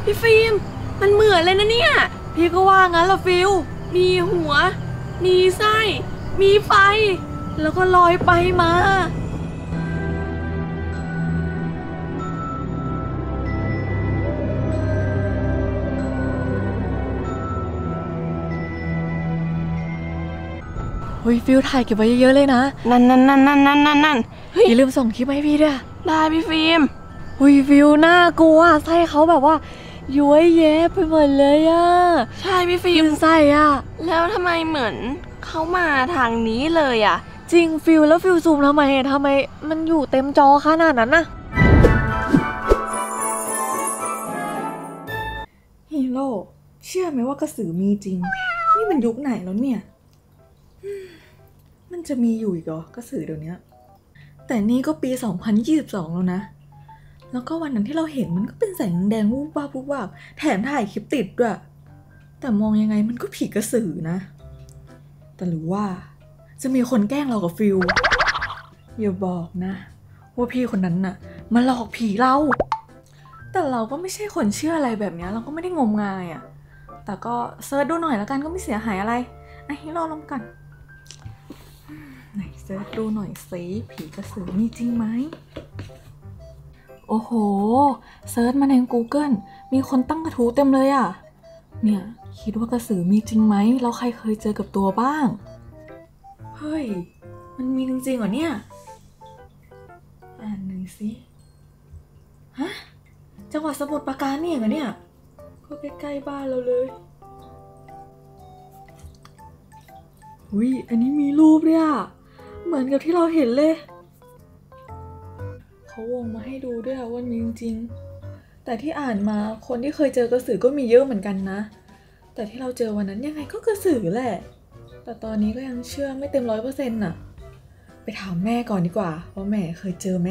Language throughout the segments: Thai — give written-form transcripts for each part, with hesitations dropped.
พี่ฟิล์มมันเหมือนเลยนะเนี่ยพี่ก็ว่างั้นละฟิลมีหัวมีไส้มีไฟแล้วก็ลอยไปมาเฮ้ยฟิลถ่ายเก็บไว้เยอะๆเลยนะนั่นอย่าลืมส่งคลิปให้พี่ด้วยได้พี่ฟิล์มเฮ้ยฟิลน่ากลัวไส้เขาแบบว่าย้วยแย้ไปหมดเลยอะใช่พี่ฟิล์มไส้อะแล้วทำไมเหมือนเขามาทางนี้เลยอะจริงฟิลแล้วฟิลซูมทำไมมันอยู่เต็มจอขนาดนั้นน่ะฮีโร่เชื่อไหมว่ากระสือมีจริงนี่มันยุคไหนแล้วเนี่ยมันจะมีอยู่อีกเหรอกระสือเดี๋ยวนี้แต่นี่ก็ปี2022แล้วนะแล้วก็วันนั้นที่เราเห็นมันก็เป็นแสงแดงวูบวาบวูบวาบแถมถ่ายคลิปติดด้วยแต่มองยังไงมันก็ผีกระสือนะแต่หรือว่าจะมีคนแกล้งเรากับฟิลอย่าบอกนะว่าพี่คนนั้นน่ะมาหลอกผีเราแต่เราก็ไม่ใช่คนเชื่ออะไรแบบนี้เราก็ไม่ได้งมงายอ่ะแต่ก็เซิร์ชดูหน่อยแล้วกันก็ไม่เสียหายอะไรให้รอลงกันไหนเซิร์ชดูหน่อยสิผีกระสือมีจริงไหมโอ้โหเซิร์ชมาใน Google มีคนตั้งกระทู้เต็มเลยอ่ะเนี่ยคิดว่ากระสือมีจริงไหมแล้วใครเคยเจอกับตัวบ้างเฮ้ยมันมีจริงๆเหรอเนี่ยอ่านหน่อยสิฮะจังหวัดสมุทรปราการนี่เหรอเนี่ยก็ใกล้ๆบ้านเราเลยอุ้ยอันนี้มีรูปด้วยอ่ะเหมือนกับที่เราเห็นเลยเขาวงมาให้ดูด้วยว่ามีจริงๆแต่ที่อ่านมาคนที่เคยเจอกระสือก็มีเยอะเหมือนกันนะแต่ที่เราเจอวันนั้นยังไงก็กระสือแหละแต่ตอนนี้ก็ยังเชื่อไม่เต็ม100%น่ะไปถามแม่ก่อนดีกว่าว่าแม่เคยเจอไหม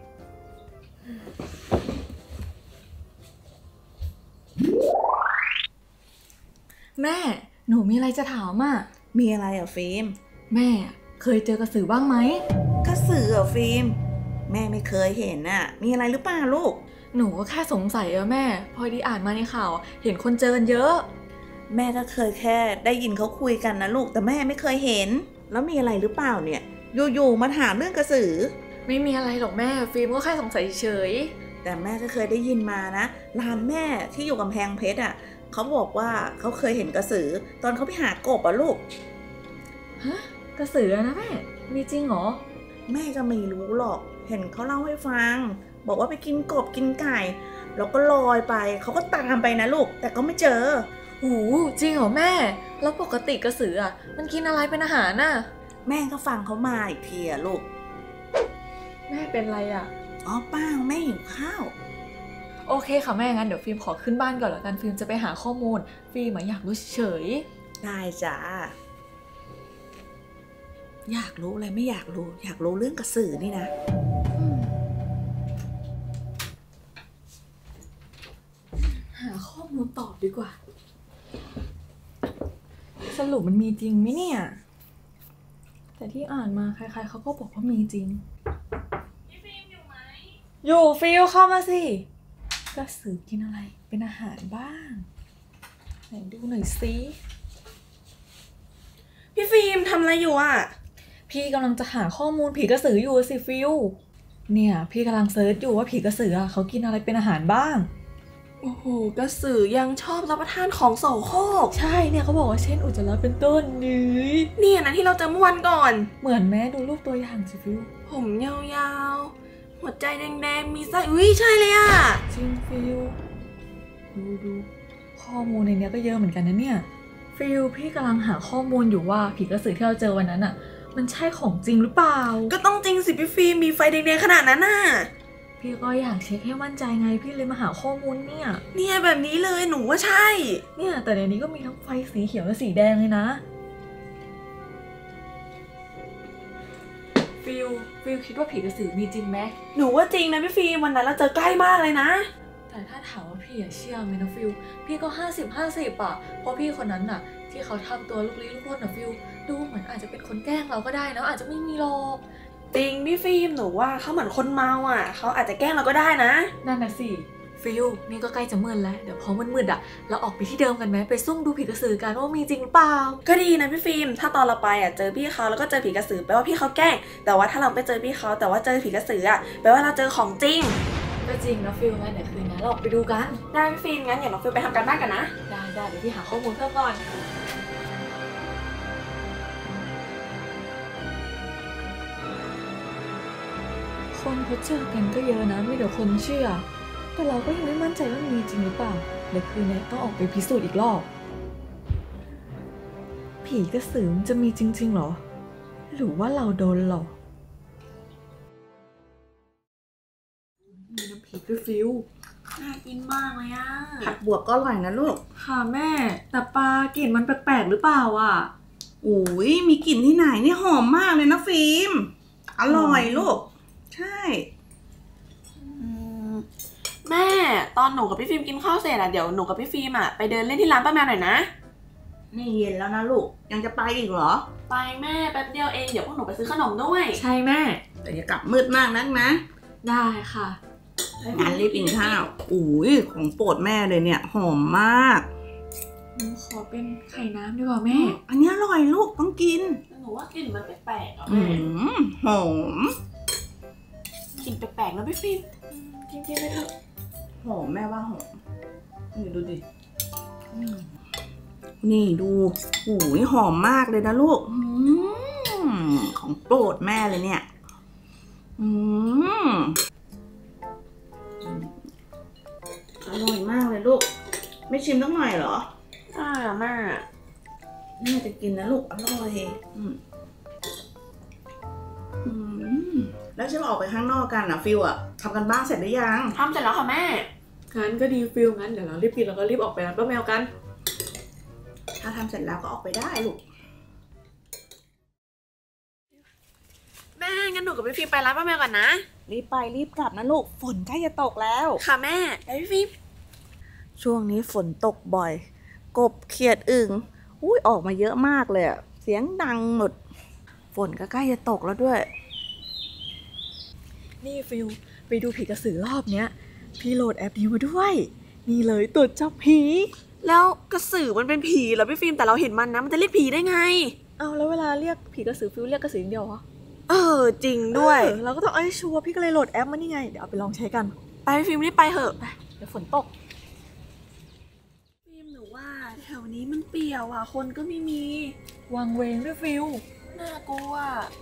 แม่หนูมีอะไรจะถามอ่ะมีอะไรอ่ะฟิล์มแม่เคยเจอกระสือบ้างไหมกระสืออ่ะฟิล์มแม่ไม่เคยเห็นอ่ะมีอะไรหรือเปล่าลูกหนูก็แค่สงสัยอะแม่พอดีอ่านมาในข่าวเห็นคนเจอกันเยอะแม่ก็เคยแค่ได้ยินเขาคุยกันนะลูกแต่แม่ไม่เคยเห็นแล้วมีอะไรหรือเปล่าเนี่ยอยู่ๆมาถามเรื่องกระสือไม่มีอะไรหรอกแม่ฟิล์มก็แค่สงสัยเฉยแต่แม่ก็เคยได้ยินมานะร้านแม่ที่อยู่กำแพงเพชรอ่ะเขาบอกว่าเขาเคยเห็นกระสือตอนเขาไปหากบอ่ะลูกฮะกระสือนะแม่มีจริงเหรอแม่ก็ไม่รู้หรอกเห็นเขาเล่าให้ฟังบอกว่าไปกินกบกินไก่แล้วก็ลอยไปเขาก็ตามไปนะลูกแต่ก็ไม่เจอหูจริงเหรอแม่แล้วปกติกระสืออ่ะมันกินอะไรเป็นอาหารน่ะแม่ก็ฟังเขามาอีกทีอะลูกแม่เป็นไรอ่ะอ๋อเปล่าแม่หิวข้าวโอเคค่ะแม่งั้นเดี๋ยวฟิล์มขอขึ้นบ้านก่อนแล้วกันฟิล์มจะไปหาข้อมูลฟิล์มอยากรู้เฉยได้จ้าอยากรู้อะไรไม่อยากรู้อยากรู้เรื่องกระสือนี่นะหาข้อมูลตอบดีกว่าสรุปมันมีจริงไหมเนี่ยแต่ที่อ่านมาใครๆเขาก็บอกว่ามีจริงพี่ฟิล์มอยู่ไหมอยู่ฟิลเข้ามาสิกระสือกินอะไรเป็นอาหารบ้างไหนดูหน่อยสิพี่ฟิล์มทำอะไรอยู่อ่ะพี่กำลังจะหาข้อมูลผีกระสืออยู่สิฟิลเนี่ยพี่กำลังเซิร์ชอยู่ว่าผีกระสือเขากินอะไรเป็นอาหารบ้างโอ้โหกระสือยังชอบรับประทานของโสโครกใช่เนี่ยเขาบอกว่าเช่นอุจจาระเป็นต้นนี่นะที่เราเจอเมื่อวันก่อนเหมือนแม่ดูรูปตัวอย่างสิฟิลผมยาวๆหัวใจแดงๆมีไส้อุ้ยใช่เลยอ่ะจริงฟิลดูข้อมูลในนี้ก็เยอะเหมือนกันนะเนี่ยฟิลพี่กำลังหาข้อมูลอยู่ว่าผีกระสือที่เราเจอวันนั้นอ่ะมันใช่ของจริงหรือเปล่าก็ต้องจริงสิพี่ฟิล์มมีไฟแดงๆขนาดนั้นน่ะพี่ก็อยากเช็คให้มั่นใจไงพี่เลยมาหาข้อมูลเนี่ยแบบนี้เลยหนูว่าใช่เนี่ยแต่ในนี้ก็มีทั้งไฟสีเขียวและสีแดงเลยนะฟิลคิดว่าผีกระสือมีจริงไหมหนูว่าจริงนะพี่ฟิล์มวันนั้นเราเจอใกล้มากเลยนะแต่ถ้าถามว่าพี่เชื่อไหมนะฟิลพี่ก็50-50อ่ะเพราะพี่คนนั้นน่ะที่เขาทำตัวลุกลี้ลุกลนนะฟิลดูเหมือนอาจจะเป็นคนแกล้งเราก็ได้นะอาจจะไม่มีหรอกจริงพี่ฟิล์มหนูว่าเขาเหมือนคนเมาอ่ะเขาอาจจะแกล้งเราก็ได้นะนั่นน่ะสิฟิลนี่ก็ใกล้จะมืดแล้วเดี๋ยวพอมืดๆอ่ะเราออกไปที่เดิมกันไหมไปซุ่มดูผีกระสือกันว่ามีจริงหรือเปล่าก็ดีนะพี่ฟิล์มถ้าตอนเราไปอ่ะเจอพี่เขาแล้วก็เจอผีกระสือแปลว่าพี่เขาแกล้งแต่ว่าถ้าเราไปเจอพี่เขาแต่ว่าเจอผีกระสืออ่ะแปลว่าเราเจอของจริงก็จริงนะฟิลงั้นเดี๋ยวคืนนี้เราออกไปดูกันได้พี่ฟิล์มงั้นเดี๋ยวน้องฟิล์มไปทำการบ้านกันนะได้เดี๋ยวพี่หาข้อมูลเพิ่มก่อนคนเขาเจอกันก็เยอะนะไม่เดี๋ยวคนเชื่อแต่เราก็ยังไม่มั่นใจว่ามีจริงหรือเปล่าเดี๋ยวคืนนี้ต้องออกไปพิสูจน์อีกรอบผีกระสือมันจะมีจริงๆหรอหรือว่าเราโดนหลอกมีน้ำพริกด้วยฟิลน่ากินมากเลยอ่ะผัดบวกก็อร่อยนะลูกค่ะแม่แต่ปลากลิ่นมันแปลกๆหรือเปล่าอ่ะอุ้ยมีกลิ่นที่ไหนนี่หอมมากเลยนะฟิล์มอร่อยลูกใช่แม่ตอนหนูกับพี่ฟิล์มกินข้าวเสร็จอ่ะเดี๋ยวหนูกับพี่ฟิล์มอ่ะไปเดินเล่นที่ร้านป้าแมวหน่อยนะนี่เย็นแล้วนะลูกยังจะไปอีกเหรอไปแม่แป๊บเดียวเองเดี๋ยวพวกหนูไปซื้อขนมด้วยใช่แม่แต่อย่ากลับมืดมากนักนะได้ค่ะงานรีบกินข้าวอุ้ยของโปรดแม่เลยเนี่ยหอมมากหนูขอเป็นไข่น้ำดีกว่าแม่อันนี้อร่อยลูกต้องกินหนูว่ากลิ่นมันแปลกๆอ่ะอืแม่หอมกลิ่นแปลกๆนะพี่ฟิล์มจริงๆเลยเถอะหอมแม่ว่าหอมนี่ดูดินี่ดูอุ้ยหอมมากเลยนะลูกของโปรดแม่เลยเนี่ยอร่อยมากเลยลูกไม่ชิมสักหน่อยเหรออ่าแม่แม่จะกินนะลูกอร่อยแล้วจะออกไปข้างนอกกันนะฟิวอะทำกันบ้านเสร็จหรือยังทำเสร็จแล้วค่ะแม่งั้นก็ดีฟิลงั้นเดี๋ยวเรารีบกินแล้วก็รีบออกไปร้านป้าแมวกันถ้าทำเสร็จแล้วก็ออกไปได้ลูกแม่งั้นหนูกับพี่ฟิล์มไปร้านป้าแมวก่อนนะรีบไปรีบกลับนะลูกฝนใกล้จะตกแล้วค่ะแม่ไปพี่ฟิล์มช่วงนี้ฝนตกบ่อย กบเขียดอึ่งอุ้ยออกมาเยอะมากเลยอะเสียงดังหมดฝนก็ใกล้จะตกแล้วด้วยนี่ฟิลไปดูผีกระสือรอบเนี้ยพี่โหลดแอปนี้มาด้วย นี่เลยตรวจจับผีแล้วกระสือมันเป็นผีเหรอพี่ฟิล์มแต่เราเห็นมันนะมันจะเรียกผีได้ไงเอาแล้วเวลาเรียกผีกระสือฟิลเรียกกระสืออย่างเดียวเหรอจริงด้วยเราก็ต้องเอาให้ชัวร์พี่ก็เลยโหลดแอปมานี่ไงเดี๋ยวเอาไปลองใช้กันไปพี่ฟิล์มรีบไปเถอะเดี๋ยวฝนตกฟิล์มหนูว่าแถวนี้มันเปี่ยวอ่ะคนก็ไม่มีวางเวงด้วยฟิลน่ากลัว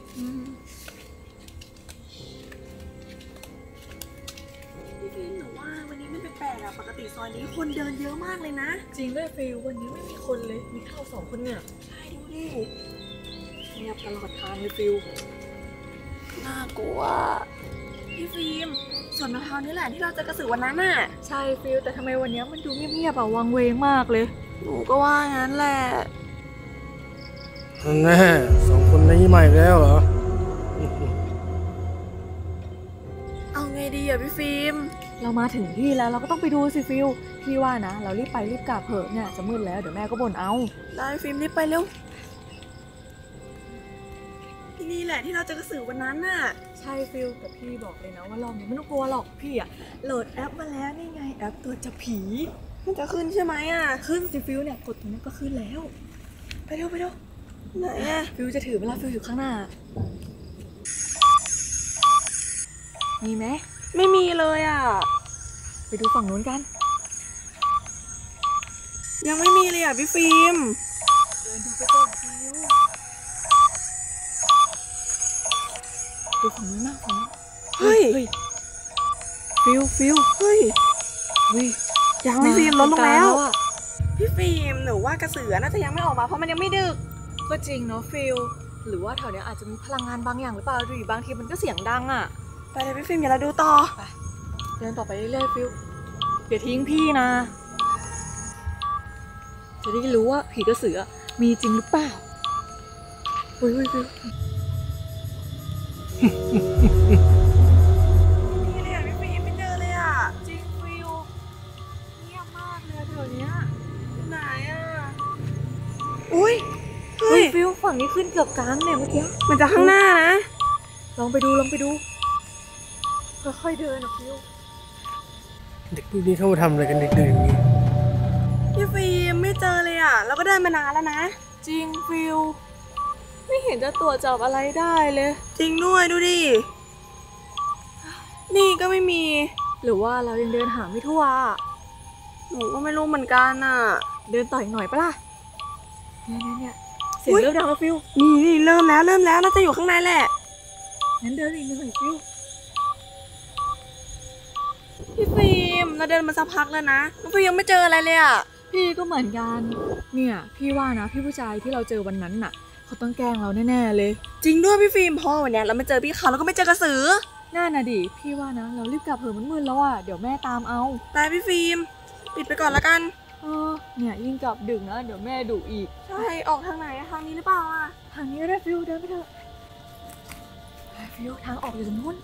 พี่ฟิล์มหนูว่าวันนี้มันแปลกๆอ่ะปกติซอยนี้คนเดินเยอะมากเลยนะจริงด้วยฟิลวันนี้ไม่มีคนเลยมีแค่เราสองคนเนี่ยใช่ดูดิเงียบตลอดทางเลยฟิลน่ากลัวพี่ฟิล์มสวนมะพร้าวนี่แหละที่เราเจอกระสือวันนั้นน่ะใช่ฟิลแต่ทำไมวันนี้มันดูเงียบๆอะวางเวงมากเลยหนูก็ว่างั้นแหละแน่สองคนนี้ใหม่แล้วเหรอเอาไงดีอ่ะพี่ฟิล์มเรามาถึงที่แล้วเราก็ต้องไปดูสิฟิลพี่ว่านะเรารีบไปรีบกลับเถอะเนี่ยจะมืดแล้วเดี๋ยวแม่ก็บ่นเอาได้พี่ฟิล์มรีบไปเร็วที่นี่แหละที่เราเจอกระสือวันนั้นน่ะใช่ฟิลแต่พี่บอกเลยนะว่ารอบนี้ไม่ต้องกลัวหรอกพี่อะโหลดแอปมาแล้วนี่ไงแอปตัวจับผีมันจะขึ้นใช่ไหมอ่ะขึ้นสิฟิลเนี่ยกดตรงนี้ก็ขึ้นแล้ว ไปเร็วไปเร็วไหนอ่ะฟิลจะถือเวลาฟิลอยู่ข้างหน้ามีไหมไม่มีเลยอ่ะไปดูฝั่งนู้นกันยังไม่มีเลยอ่ะพี่ฟิล์มเดินดูไปก่อนฟิลดูฝั่งนู้นมากฝั่งนู้นเฮ้ยฟิลเฮ้ยเฮ้ยยังพี่ฟิล์มลดลงแล้วอะพี่ฟิล์มหนูว่ากระสือน่าจะยังไม่ออกมาเพราะมันยังไม่ดึกก็จริงเนาะฟิลหรือว่าแถวเนี้ยอาจจะมีพลังงานบางอย่างหรือเปล่าหรือบางทีมันก็เสียงดังอะไปเลยพี่ฟิล์มอย่าเราดูต่อเดินต่อไปเรื่อยๆฟิลอย่าทิ้งพี่นะ จะได้รู้ว่าผีกระสือมีจริงหรือเปล่าเฮ้ยฟิลนี่เลยอ่ะพี่ฟิล์มไม่เจอเลยอ่ะจริงฟิลเงียบมากเลยแถวเนี้ยไหนอ่ะอุ้ยเฮ้ยฟิลฝั่งนี้ขึ้นเกือบกลางเนี่ยเมื่อกี้มันจะข้างหน้านะลองไปดูค่อยๆเดินนะฟิลเด็กพวกนี้เข้ามาทำอะไรกันดึกๆอย่างนี้พี่ฟิล์มไม่เจอเลยอ่ะเราก็เดินมานานแล้วนะจริงฟิลไม่เห็นจะตรวจจับอะไรได้เลยจริงด้วยดูดินี่ก็ไม่มีหรือว่าเรายังเดินหาไม่ทั่วอะหนูก็ไม่รู้เหมือนกันอ่ะเดินต่ออีกหน่อยปะล่ะเนี่ยเสียงเริ่มดังแล้วฟิลนี่เริ่มแล้วน่าจะอยู่ข้างในแหละงั้นเดินอีกหน่อยฟิลพี่ฟิล์มเราเดินมาสักพักแล้วนะน้องฟิล์มยังไม่เจออะไรเลยอ่ะพี่ก็เหมือนกันเนี่ยพี่ว่านะพี่ผู้ชายที่เราเจอวันนั้นน่ะเขาต้องแกล้งเราแน่ๆเลยจริงด้วยพี่ฟิล์มเพราะวันเนี้ยเราไม่เจอพี่เขาแล้วก็ไม่เจอกระสือน่าน่ะดิพี่ว่านะเรารีบกลับเถอะมันมืดแล้วอ่ะเดี๋ยวแม่ตามเอาตายพี่ฟิล์มปิดไปก่อนละกันเนี่ยยิ่งกลับดึกนะเดี๋ยวแม่ดุอีกใช่ออกทางไหนทางนี้หรือเปล่าอ่ะทางนี้ก็ได้ฟิลเดินไปเถอะไปฟิลทางออกอยู่ตรงนู้น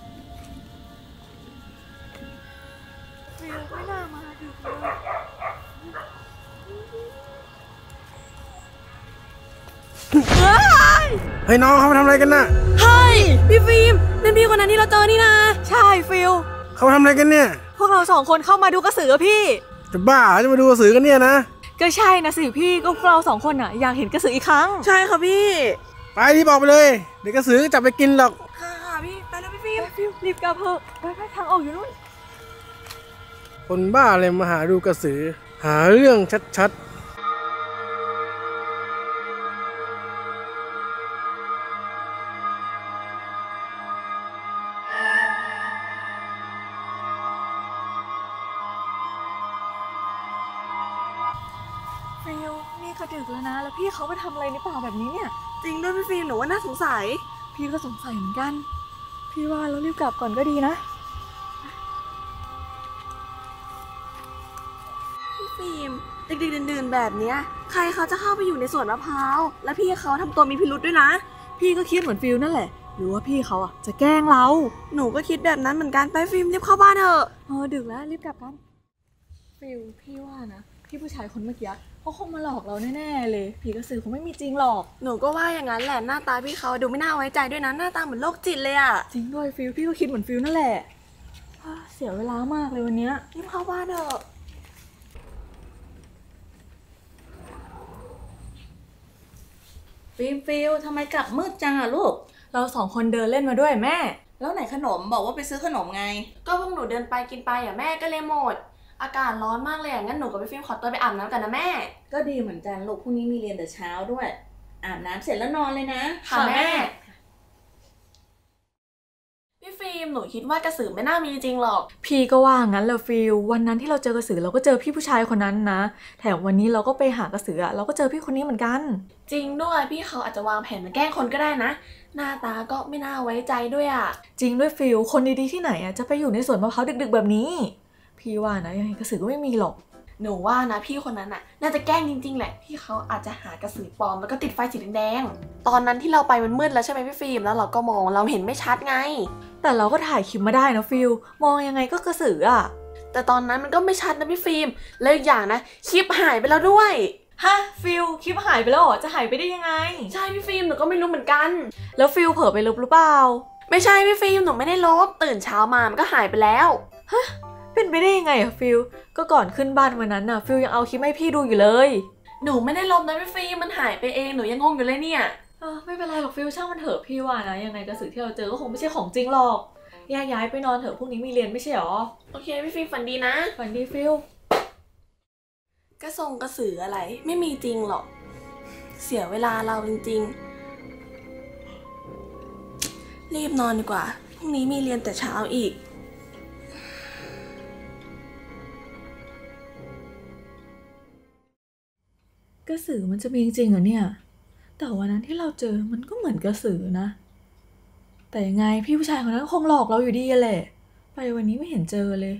ฟิลไม่น่ามาดึกเลยเฮ้ยน้องเขามาทำอะไรกันน่ะเฮ้ยพี่ฟิล์มนั่นพี่คนนั้นที่เราเจอนี่นะใช่ฟิลเขามาทำอะไรกันเนี่ยพวกเราสองคนเข้ามาดูกระสือพี่จะบ้าจะมาดูกระสือกันเนี่ยนะก็ใช่นะสิพี่ก็พวกเราสองคนอ่ะอยากเห็นกระสืออีกครั้งใช่ค่ะพี่ไปรีบออกไปเลยเดี๋ยวกระสือจับไปกินหรอกค่ะพี่ไปแล้วพี่ฟิล์มฟิลรีบกลับเถอะไปทางออกอยู่นู่นคนบ้าเลยมาหาดูกระสือ หาเรื่องชัดๆฟิลนี่ก็ดึกแล้วนะแล้วพี่เขาไปทำอะไรในป่าแบบนี้เนี่ยจริงด้วยพี่ฟิล์มหนูว่าน่าสงสัยพี่ก็สงสัยเหมือนกัน พี่ว่าเรารีบกลับก่อนก็ดีนะพี่ฟิล์มดึกๆดื่นๆแบบเนี้ยใครเขาจะเข้าไปอยู่ในสวนมะพร้าวแล้วพี่เขาทำตัวมีพิรุธด้วยนะพี่ก็คิดเหมือนฟิลนั่นแหละ หรือว่าพี่เขาอ่ะจะแกล้งเราหนูก็คิดแบบนั้นเหมือนกันไปฟิล์มรีบเข้าบ้านเถอะดึกแล้วรีบกลับกัน ฟิลพี่ว่านะพี่ผู้ชายคนเมื่อกี้เขาคงมาหลอกเราแน่ๆเลย ผีกระสือคงไม่มีจริงหรอกหนูก็ว่าอย่างนั้นแหละหน้าตาพี่เขาดูไม่น่าไว้ใจด้วยนะหน้าตาเหมือนโรคจิตเลยอะจริงด้วยฟิลพี่ก็คิดเหมือนฟิลนั่นแหละเสียเวลามากเลยวันเนี้ยรีบเข้าบ้านเถอะฟิลทำไมกลับมืดจังอะลูกเราสองคนเดินเล่นมาด้วยแม่แล้วไหนขนมบอกว่าไปซื้อขนมไงก็พวกหนูเดินไปกินไปอะแม่ก็เลยหมด อากาศร้อนมากเลยอะงั้นหนูกับพี่ฟิล์มขอตัวไปอาบน้ำกันนะแม่ก็ดีเหมือนกันลูกพรุ่งนี้มีเรียนแต่เช้าด้วย อาบน้ำเสร็จแล้วนอนเลยนะค่ะแม่ พี่ฟิล์มหนูคิดว่ากระสือไม่น่ามีจริงหรอกพี่ก็ว่างั้นแหละฟิลวันนั้นที่เราเจอกระสือเราก็เจอพี่ผู้ชายคนนั้นนะแถมวันนี้เราก็ไปหากระสือเราก็เจอพี่คนนี้เหมือนกันจริงด้วยพี่เขาอาจจะวางแผนมาแกล้งคนก็ได้นะ หน้าตาก็ไม่น่าไว้ใจด้วยอะจริงด้วยฟิลคนดีๆที่ไหนจะไปอยู่ในสวนมะพร้าวดึกๆแบบนี้ พี่ว่านะยังไงกระสือก็ไม่มีหรอกหนูว่านะพี่คนนั้นน่ะน่าจะแกล้งจริงๆแหละพี่เขาอาจจะหากระสือปลอมแล้วก็ติดไฟสีแดงๆตอนนั้นที่เราไปมันมืดแล้วใช่ไหมพี่ฟิล์มแล้วเราก็มองเราเห็นไม่ชัดไงแต่เราก็ถ่ายคลิปมาได้นะฟิลมองยังไงก็กระสือแต่ตอนนั้นมันก็ไม่ชัดนะพี่ฟิล์มแล้วอีกอย่างนะคลิปหายไปแล้วด้วยฮะฟิลคลิปหายไปแล้วเหรอจะหายไปได้ยังไงใช่พี่ฟิล์มหนูก็ไม่รู้เหมือนกันแล้วฟิลเผลอไปลบหรือเปล่าไม่ใช่พี่ฟิล์มหนูไม่ได้ลบตื่นเช้ามามันก็หายไปแล้วเป็นไปได้ยังไงฟิลก็ก่อนขึ้นบ้านวันนั้นฟิลยังเอาคลิปให้พี่ดูอยู่เลยหนูไม่ได้ลบนะพี่ฟิล์มมันหายไปเองหนูยังงงอยู่เลยเนี่ยไม่เป็นไรหรอกฟิลช่างมันเถอะพี่ว่านะยังไงกระสือที่เราเจอก็คงไม่ใช่ของจริงหรอกแยกย้ายไปนอนเถอะพรุ่งนี้มีเรียนไม่ใช่หรอโอเคพี่ฟิล์มฝันดีนะฝันดีฟิลกระทรงกระสืออะไรไม่มีจริงหรอกเสียเวลาเราจริงๆรีบนอนดีกว่าพรุ่งนี้มีเรียนแต่เช้าอีกกระสือมันจะมีจริงเหรอเนี่ยแต่วันนั้นที่เราเจอมันก็เหมือนกระสือนะแต่ยังไงพี่ผู้ชายคนนั้นคงหลอกเราอยู่ดีแหละไปวันนี้ไม่เห็นเจอเลย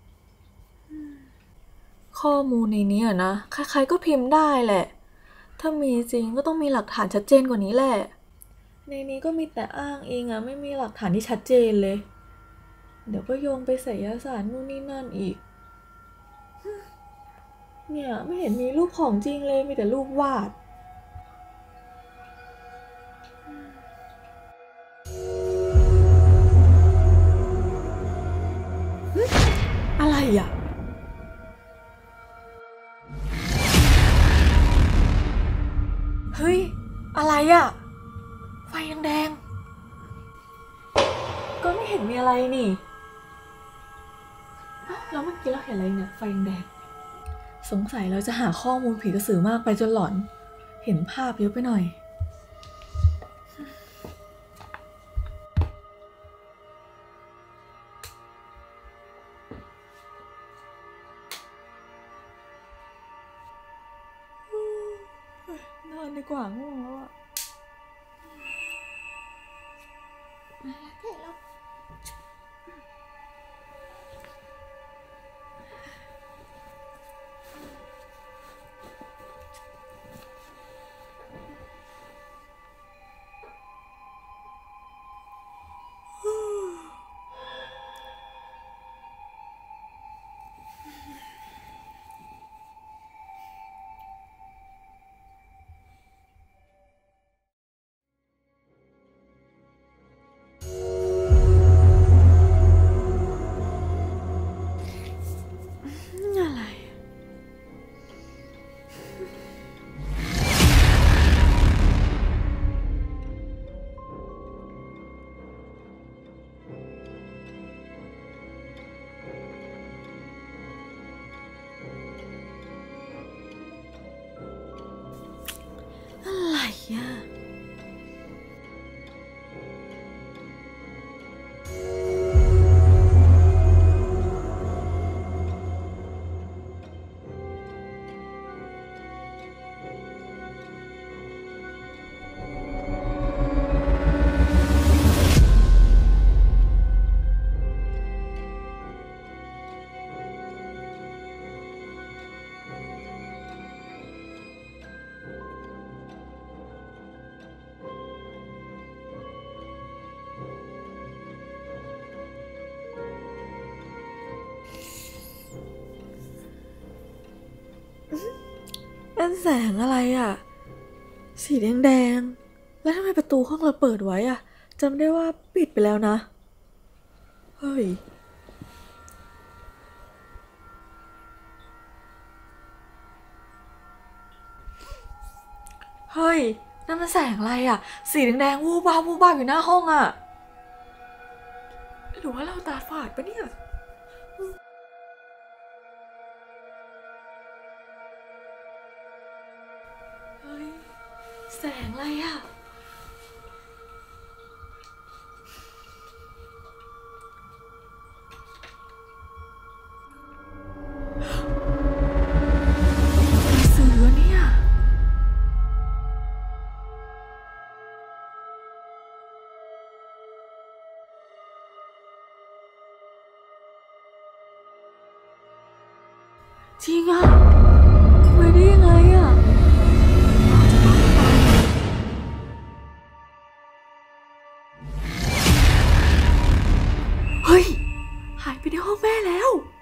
ข้อมูลในนี้นะใครๆก็พิมพ์ได้แหละถ้ามีจริงก็ต้องมีหลักฐานชัดเจนกว่านี้แหละในนี้ก็มีแต่อ้างเองไม่มีหลักฐานที่ชัดเจนเลยเดี๋ยวก็โยงไปไสยศาสตร์นู่นนี่นั่นอีกเนี่ยไม่เห็นมีรูปของจริงเลยมีแต่รูปวาดอะไรอะไรอะไฟแดงๆก็ไม่เห็นมีอะไรนี่เอ้าแล้วเมื่อกี้เราเห็นอะไรเนี่ยไฟแดงสงสัยเราจะหาข้อมูลผีกระสือมากไปจนหลอนเห็นภาพเยอะไปหน่อยนอนดีกว่าง่วงแล้วอะอะไรอะไรอะ นั่นแสงอะไรอ่ะ สีแดงๆแล้วทำไมประตูห้องเราเปิดไว้อ่ะจำได้ว่าปิดไปแล้วนะ เฮ้ย เฮ้ย นั่นมันแสงอะไรอ่ะ สีแดงๆวูบวาบวูบวาบอยู่หน้าห้องอ่ะ หรือว่าเราตาฝาดปะเนี่ย เฮ้ย แสงอะไรอ่ะ เสือเนี่ย จริงอ่ะไม่ได้ยังไงอ่ะ เฮ้ย หายไปในห้องแม่แล้ว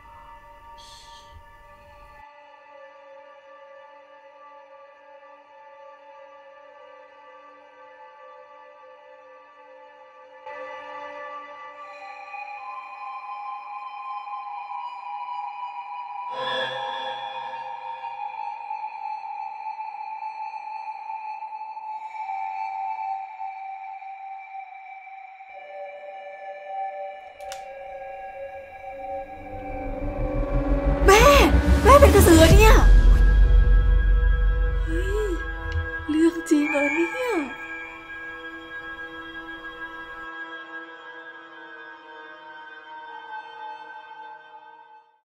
แม่เป็นกระสือเนี่ย เฮ้ย เรื่องจริงเหรอเนี่ย